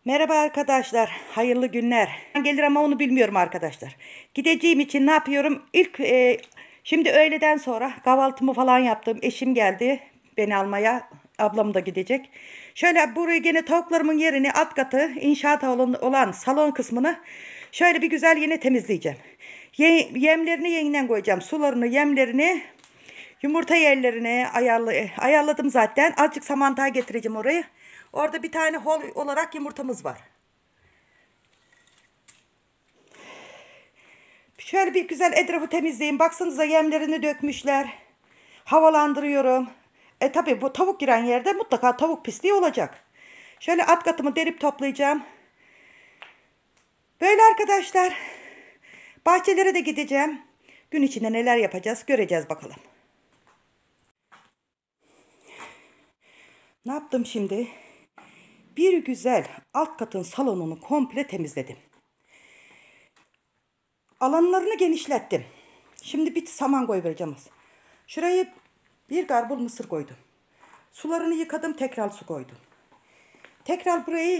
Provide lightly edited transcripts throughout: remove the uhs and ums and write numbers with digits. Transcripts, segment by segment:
Merhaba arkadaşlar, hayırlı günler. Gelir ama onu bilmiyorum arkadaşlar. Gideceğim için ne yapıyorum? Şimdi öğleden sonra kahvaltımı falan yaptım. Eşim geldi beni almaya. Ablam da gidecek. Şöyle burayı gene tavuklarımın yerini alt katı inşaat olan salon kısmını şöyle bir güzel yine temizleyeceğim. Yemlerini yeniden koyacağım. Sularını, yemlerini, yumurta yerlerini ayarladım zaten. Azıcık samantağ getireceğim orayı. Orada bir tane hol olarak yumurtamız var. Şöyle bir güzel etrafı temizleyin. Baksanıza yemlerini dökmüşler. Havalandırıyorum. Tabi bu tavuk giren yerde mutlaka tavuk pisliği olacak. Şöyle alt katımı derip toplayacağım. Böyle arkadaşlar. Bahçelere de gideceğim. Gün içinde neler yapacağız göreceğiz bakalım. Ne yaptım şimdi? Bir güzel alt katın salonunu komple temizledim. Alanlarını genişlettim. Şimdi bir saman koyvereceğim. Şurayı bir garbul mısır koydum. Sularını yıkadım, tekrar su koydum. Tekrar burayı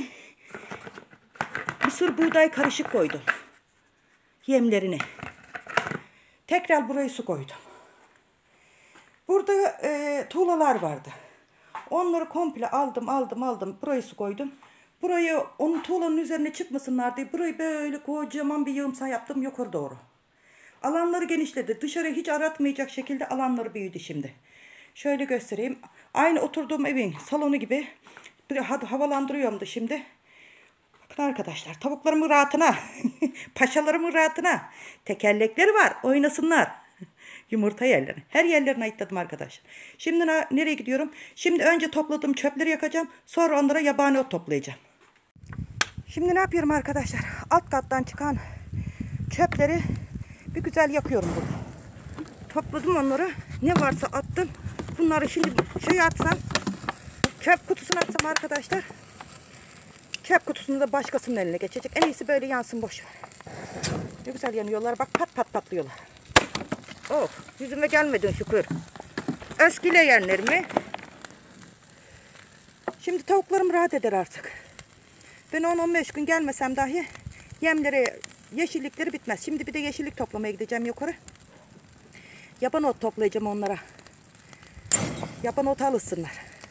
mısır buğday karışık koydum. Yemlerini. Tekrar burayı su koydum. Burada tuğlalar vardı. Onları komple aldım. Burayı su koydum. Burayı onun tuğlanın üzerine çıkmasınlar diye burayı böyle kocaman bir yığımsa yaptım yukarı doğru. Alanları genişledi. Dışarı hiç aratmayacak şekilde alanları büyüdü şimdi. Şöyle göstereyim. Aynı oturduğum evin salonu gibi bir havalandırıyorum da şimdi. Bakın arkadaşlar, tavuklarımın rahatına, paşalarımın rahatına. Tekerlekleri var, oynasınlar. Yumurta yerlerini. Her yerlerini ayıkladım arkadaşlar. Şimdi nereye gidiyorum? Şimdi önce topladığım çöpleri yakacağım. Sonra onlara yabani ot toplayacağım. Şimdi ne yapıyorum arkadaşlar? Alt kattan çıkan çöpleri bir güzel yakıyorum burada. Topladım onları. Ne varsa attım. Bunları şimdi şuraya atsam, çöp kutusuna atsam arkadaşlar, çöp kutusunu da başkasının eline geçecek. En iyisi böyle yansın, boş ver. Ne güzel yanıyorlar. Bak pat pat patlıyorlar. Oh, yüzüme gelmedin şükür. Eskiyle yenlerimi. Şimdi tavuklarım rahat eder artık. Ben 10-15 gün gelmesem dahi yemleri, yeşillikleri bitmez. Şimdi bir de yeşillik toplamaya gideceğim yukarı. Yaban ot toplayacağım onlara. Yaban ot alışsınlar.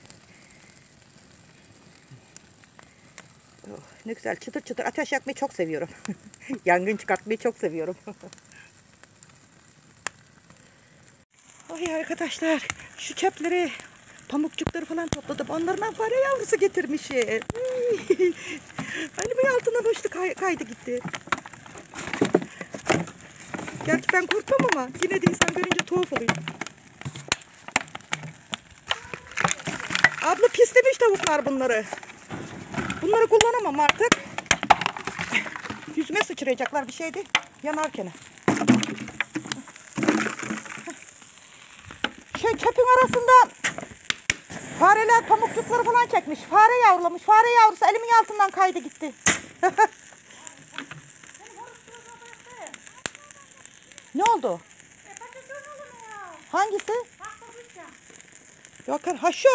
Oh, ne güzel çıtır çıtır. Ateş yakmayı çok seviyorum. Yangın çıkartmayı çok seviyorum. Ay arkadaşlar, şu çöpleri, pamukçukları falan topladım. Onlardan fare yavrusu getirmişim. Elimin altından uçtu, kaydı gitti. Gerçi ben korkmam ama yine de insan görünce tuhaf oluyor. Abla pislemiş tavuklar bunları. Bunları kullanamam artık. Yüzüme sıçrayacaklar bir şeydi. Yanarken. Şu çöpün arasında fareler pamukçukları falan çekmiş. Fare yavrulamış. Fare yavrusu elimin altından kaydı gitti. Ne oldu? Hangisi? Yok, ha şu.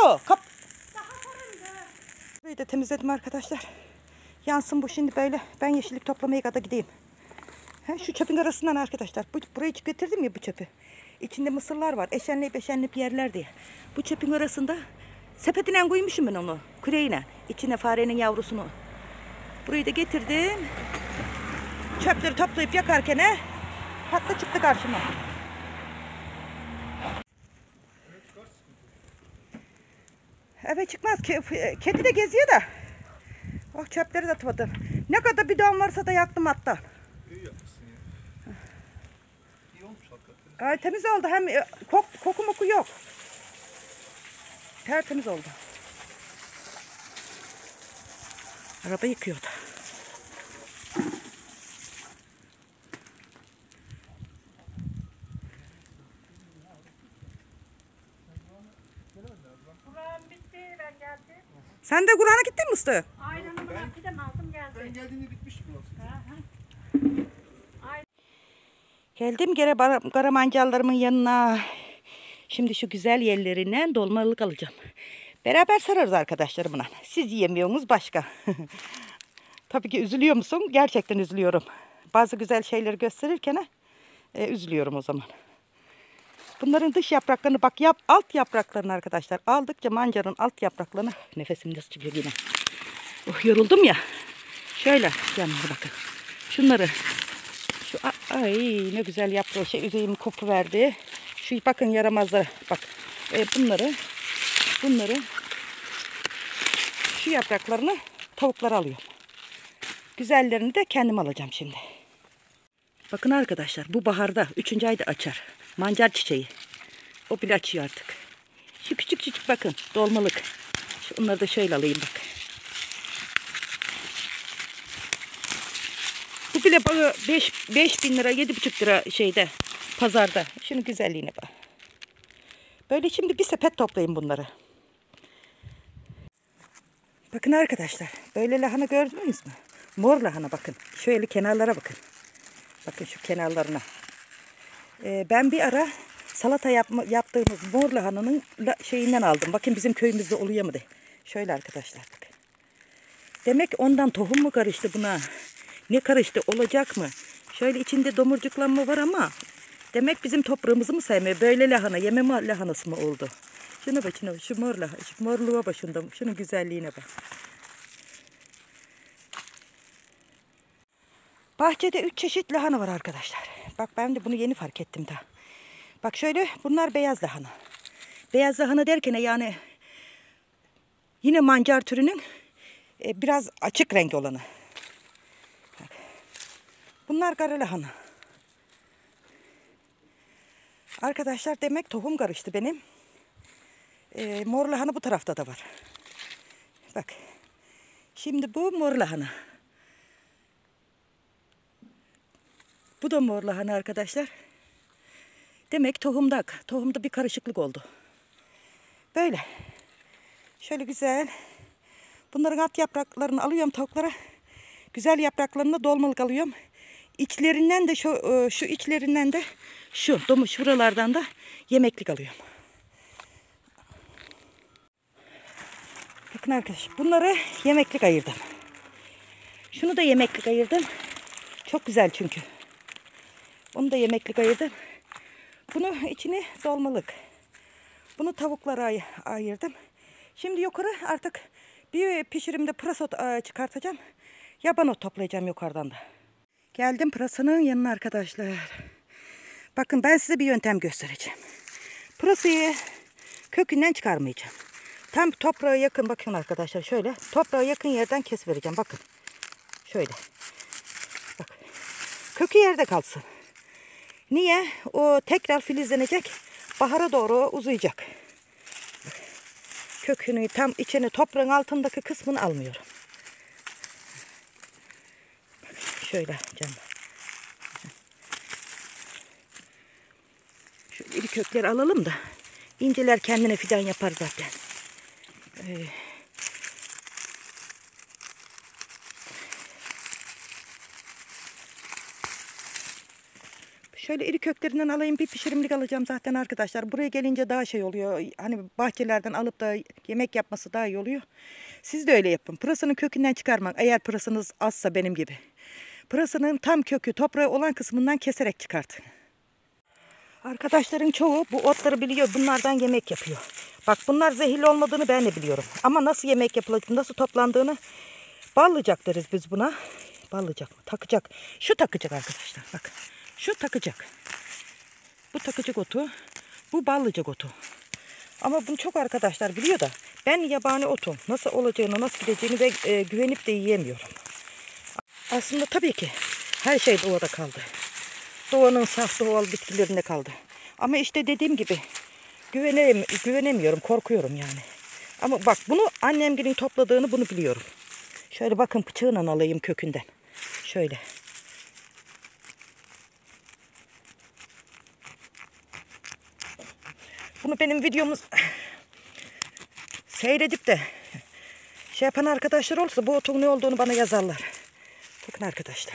Burayı da temizledim arkadaşlar. Yansın bu şimdi böyle. Ben yeşillik toplamaya kadar gideyim. Şu çöpün arasından arkadaşlar. Burayı getirdim ya bu çöpü. İçinde mısırlar var. Eşenleyip yerler diye. Bu çöpün arasında sepetine koymuşum ben onu. Küreğine. İçine farenin yavrusunu. Burayı da getirdim. Çöpleri toplayıp yakarken patla çıktı karşıma. Evet, çıkmaz. Kedi de geziyor da. Oh, çöpleri de atmadım. Ne kadar bidon varsa da yaktım hatta. İyi yapmışsın ya. İyi olmuş hakikaten. Gayet temiz oldu. Hem koku moku yok. Tertemiz oldu. Araba yıkıyordu. Kur'an bitti, ben geldim. Sen de Kur'an'a gittin mi usta? Aynen, ben gidem aldım geldim. Ben geldiğinde bitmiş burası. Geldim gene garamancallarımın yanına. Şimdi şu güzel yerlerinden dolmalık alacağım. Beraber sararız arkadaşlarımla. Siz yiyemiyorsunuz başka. Tabii ki üzülüyor musun? Gerçekten üzülüyorum. Bazı güzel şeyleri gösterirken üzülüyorum o zaman. Bunların dış yapraklarını bak alt yapraklarını arkadaşlar aldıkça mancarın alt yapraklarını nefesim nasıl çıkıyor yine. Oh, yoruldum ya. Şöyle yanlara bakın. Şunları ay ne güzel yaprağı üzeyim kopu verdi. Şu bakın yaramazlar bak. Bunları şu yapraklarını tavuklara alıyorum. Güzellerini de kendim alacağım şimdi. Bakın arkadaşlar bu baharda 3. ayda açar. Mancar çiçeği. O bile açıyor artık. Şu küçük bakın dolmalık. Onları da şöyle alayım bak. Bu bile 5.000 lira 7,5 lira şeyde pazarda. Şunun güzelliğine bak. Böyle şimdi bir sepet toplayayım bunları. Bakın arkadaşlar böyle lahana gördünüz mü? Mor lahana bakın. Şöyle kenarlara bakın. Bakın şu kenarlarına. Ben bir ara salata yaptığımız mor lahananın şeyinden aldım. Bakın bizim köyümüzde oluyor mu de. Şöyle arkadaşlar bakın. Demek ondan tohum mu karıştı buna? Ne karıştı? Olacak mı? Şöyle içinde domurcuklanma var ama demek bizim toprağımızı mı sevmiyor? Böyle lahana, yeme lahanası mı oldu? Şuna bak, şu mor lahana, şu morluğa bak şunda. Şunun güzelliğine bak. Bahçede 3 çeşit lahana var arkadaşlar. Bak ben de bunu yeni fark ettim daha. Bak şöyle bunlar beyaz lahana. Beyaz lahana derken yani yine mancar türünün biraz açık renk olanı. Bak. Bunlar kara lahana. Arkadaşlar demek tohum karıştı benim. Mor lahana bu tarafta da var. Bak. Şimdi bu mor lahana. Bu da mor lahana arkadaşlar. Demek tohumda bir karışıklık oldu. Böyle. Şöyle güzel. Bunların alt yapraklarını alıyorum tavuklara. Güzel yapraklarını dolmalık alıyorum. İçlerinden de şu içlerinden de şuralardan da yemeklik alıyorum. Bakın arkadaşlar bunları yemeklik ayırdım. Şunu da yemeklik ayırdım. Çok güzel çünkü. Onu da yemeklik ayırdım. Bunu içini dolmalık. Bunu tavuklara ayırdım. Şimdi yukarı artık bir pişirimde pırasa çıkartacağım. Yaban ot toplayacağım yukarıdan da. Geldim pırasanın yanına arkadaşlar. Bakın ben size bir yöntem göstereceğim. Pırasayı kökünden çıkarmayacağım. Tam toprağa yakın bakın arkadaşlar şöyle. Toprağa yakın yerden kesivereceğim bakın. Şöyle. Bak. Kökü yerde kalsın. Niye? O tekrar filizlenecek. Bahara doğru uzayacak. Kökünü tam içine toprağın altındaki kısmını almıyorum. Bak, şöyle canım. Şu iri kökleri alalım da inceler kendine fidan yapar zaten. Şöyle iri köklerinden alayım bir pişirimlik alacağım zaten arkadaşlar. Buraya gelince daha şey oluyor. Hani bahçelerden alıp da yemek yapması daha iyi oluyor. Siz de öyle yapın. Pırasanın kökünden çıkarmak. Eğer pırasanız azsa benim gibi. Pırasanın tam kökü toprağı olan kısmından keserek çıkartın. Arkadaşların çoğu bu otları biliyor. Bunlardan yemek yapıyor. Bak bunlar zehirli olmadığını ben de biliyorum. Ama nasıl yemek yapılacak, nasıl toplandığını ballıcak deriz biz buna. Ballıcak mı? Takacak. Şu takacak arkadaşlar. Bak. Şu takacak. Bu takacak otu. Bu ballıcak otu. Ama bunu çok arkadaşlar biliyor da ben yabani otum nasıl olacağını, nasıl gideceğini ve güvenip de yiyemiyorum. Aslında tabii ki her şey doğada kaldı. Doğanın saf doğal bitkilerinde kaldı. Ama işte dediğim gibi güvenemiyorum, korkuyorum yani. Ama bak bunu annemgilin topladığını bunu biliyorum. Şöyle bakın bıçağıyla alayım kökünden. Şöyle. Bunu benim videomuz seyredip de şey yapan arkadaşlar olursa bu otun ne olduğunu bana yazarlar. Bakın arkadaşlar.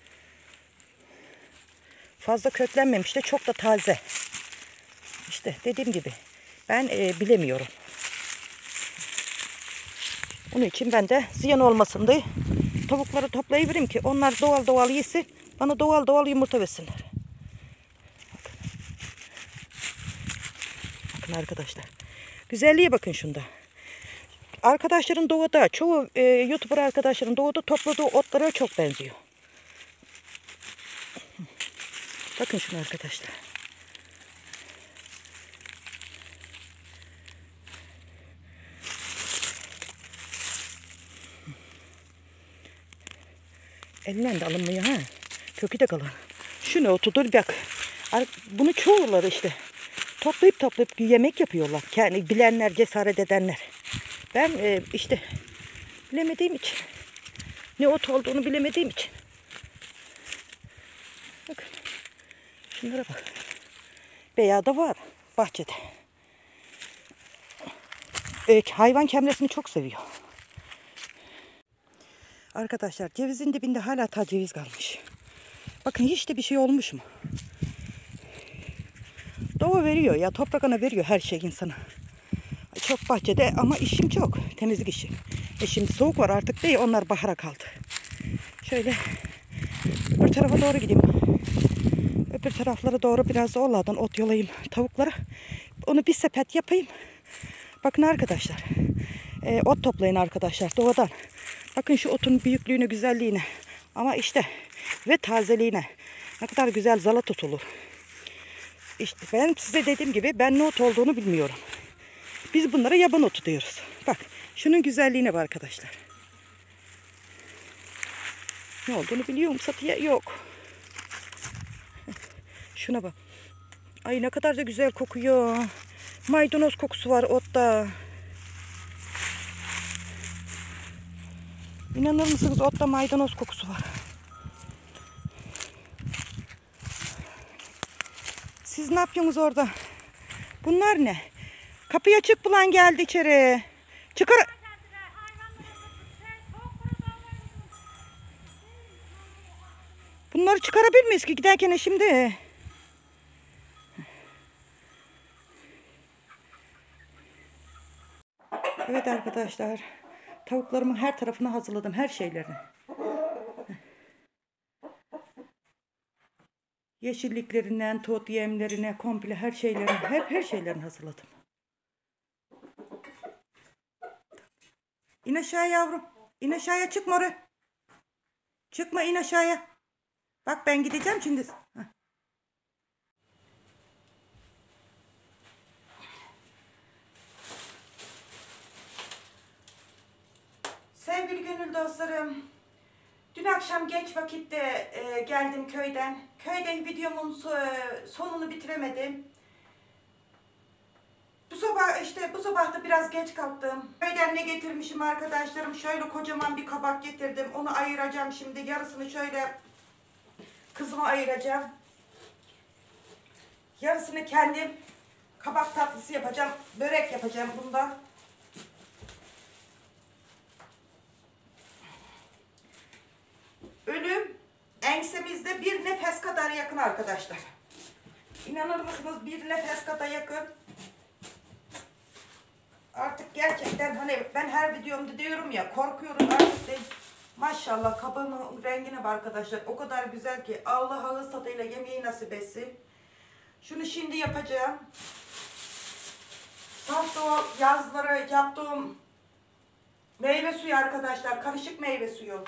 Fazla köklenmemiş de çok da taze. İşte dediğim gibi ben bilemiyorum. Onun için ben de ziyan olmasın diye tavukları toplayıvereyim ki onlar doğal doğal yesin. Bana doğal doğal yumurta versinler. Bakın arkadaşlar. Güzelliğe bakın şunda. Arkadaşların doğada, çoğu YouTuber arkadaşların doğada topladığı otlara çok benziyor. Bakın şunu arkadaşlar. Elinden de alınmıyor ha. Kökü de kalın. Şunu otudur bak. Bunu çoğuları işte toplayıp yemek yapıyorlar. Yani bilenler, cesaret edenler. Ben işte bilemediğim için, ne ot olduğunu bilemediğim için. Bakın. Şunlara bak. Bayağı da var bahçede. Hayvan kemresini çok seviyor. Arkadaşlar cevizin dibinde hala ta ceviz kalmış. Bakın hiç de bir şey olmuş mu? Doğa veriyor ya, toprak ana veriyor her şey insana. Çok bahçede ama işim çok. Temizlik işi. Şimdi soğuk var artık değil, onlar bahara kaldı. Şöyle öbür tarafa doğru gideyim. Öbür taraflara doğru biraz da oğlardan ot yolayayım tavuklara. Onu bir sepet yapayım. Bakın arkadaşlar. Ot toplayın arkadaşlar doğadan. Bakın şu otun büyüklüğüne, güzelliğine. Ama işte ve tazeliğine. Ne kadar güzel zala tutulur. İşte ben size dediğim gibi ben ne ot olduğunu bilmiyorum. Biz bunlara yaban otu diyoruz. Bak şunun güzelliğine bak arkadaşlar. Ne olduğunu biliyorum Safiye? Yok. Şuna bak. Ay ne kadar da güzel kokuyor. Maydanoz kokusu var otta. İnanır mısınız, otta maydanoz kokusu var. Siz ne yapıyorsunuz orada? Bunlar ne? Kapıyı açık bulan geldi içeri. Çıkar. Bunları çıkarabilir miyiz ki giderken şimdi? Evet arkadaşlar. Tavuklarımın her tarafını hazırladım. Her şeylerini. Yeşilliklerinden tot yemlerine komple her şeylerini, her şeylerini hazırladım. İn aşağı yavrum. İn aşağıya, çıkma oraya. Çıkma, in aşağıya. Bak ben gideceğim şimdi. Heh. Sevgili gönül dostlarım. Dün akşam geç vakitte geldim köyden. Köyde videomun sonunu bitiremedim. Bu sabah da biraz geç kalktım. Köyden ne getirmişim arkadaşlarım? Şöyle kocaman bir kabak getirdim. Onu ayıracağım şimdi. Yarısını şöyle kızıma ayıracağım. Yarısını kendim kabak tatlısı yapacağım. Börek yapacağım bundan. Ölüm ensemizde bir nefes kadar yakın arkadaşlar. İnanır mısınız, bir nefes kadar yakın. Artık gerçekten hani ben her videomda diyorum ya, korkuyorum artık değil. Maşallah kabağımın rengine bak arkadaşlar. O kadar güzel ki Allah ağız tadıyla yemeği nasip etsin. Şunu şimdi yapacağım. Saf doğal yazları yaptığım meyve suyu arkadaşlar. Karışık meyve suyu.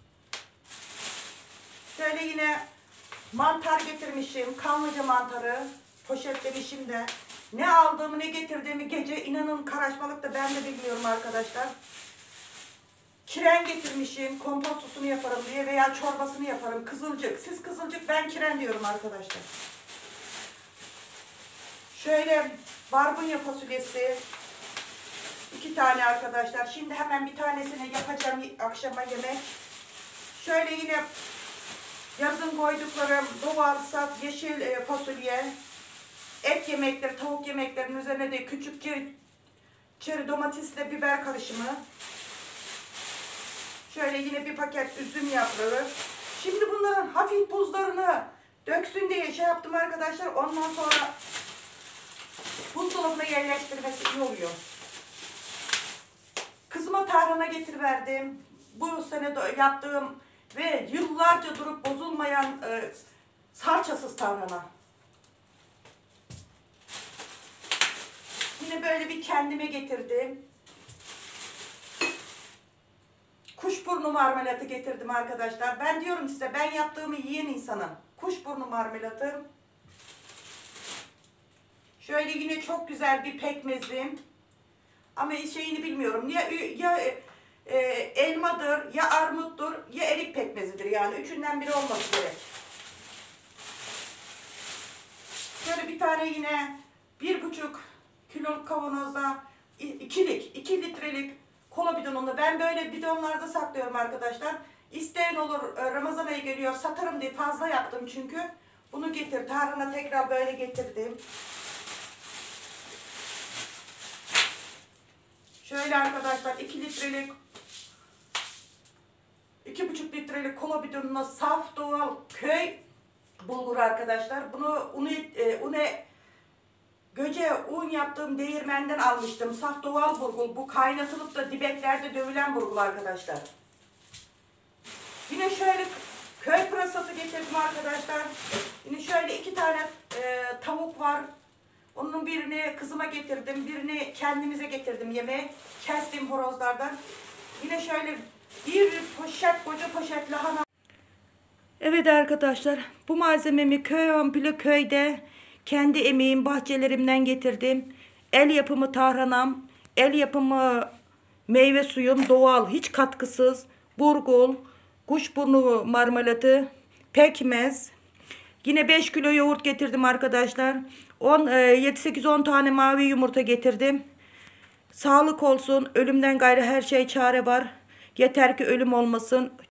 Şöyle yine mantar getirmişim. Kanlıca mantarı. Poşetlemişim de. Ne aldığımı ne getirdiğimi gece inanın karışmalıkta ben de bilmiyorum arkadaşlar. Kiren getirmişim. Kompostosunu yaparım diye veya çorbasını yaparım. Kızılcık. Siz kızılcık, ben kiren diyorum arkadaşlar. Şöyle barbunya fasulyesi. 2 tane arkadaşlar. Şimdi hemen bir tanesini yapacağım akşama yemek. Şöyle yine yazın koyduklarım doğal saf yeşil fasulye. Et yemekleri, tavuk yemeklerinin üzerine de küçük çeri domatesle biber karışımı. Şöyle yine bir paket üzüm yaprağı. Şimdi bunların hafif buzlarını döksün diye şey yaptım arkadaşlar. Ondan sonra buzdolabına yerleştirmesi iyi oluyor. Kızıma tarhana getiriverdim. bu sene yaptığım ve yıllarca durup bozulmayan salçasız tarhana. Yine böyle bir kendime getirdim. Kuşburnu marmelatı getirdim arkadaşlar. Ben diyorum size, ben yaptığımı yiyen insanım. Kuşburnu marmelatı. Şöyle yine çok güzel bir pekmezim. Ama şeyini bilmiyorum. Ya elmadır, ya armuttur, ya erik pekmezidir. Yani üçünden biri olması gerek. Şöyle bir tane yine 1,5 kiloluk kavanozda 2 litrelik kola bidonunda. Ben böyle bidonlarda saklıyorum arkadaşlar. İsteyen olur, Ramazan ayı geliyor satarım diye fazla yaptım çünkü. Bunu getir. Tarhana tekrar böyle getirdim. Şöyle arkadaşlar 2,5 litrelik kola bidonuna saf doğal köy bulgur arkadaşlar. Bunu göce un yaptığım değirmenden almıştım. Saf doğal bulgur. Bu kaynatılıp da dibeklerde dövülen bulgur arkadaşlar. Yine şöyle köy pırasası getirdim arkadaşlar. Yine şöyle 2 tane tavuk var. Onun birini kızıma getirdim. Birini kendimize getirdim yemeğe. Kestiğim horozlardan. Yine şöyle bir poşet, koca poşet lahana. Evet arkadaşlar, bu malzememi komple köyde kendi emeğim, bahçelerimden getirdim. El yapımı tarhanam, el yapımı meyve suyum doğal, hiç katkısız, burgul, kuşburnu marmelatı, pekmez. Yine 5 kilo yoğurt getirdim arkadaşlar. 7-8-10 tane mavi yumurta getirdim. Sağlık olsun, ölümden gayrı her şey çare var. Yeter ki ölüm olmasın.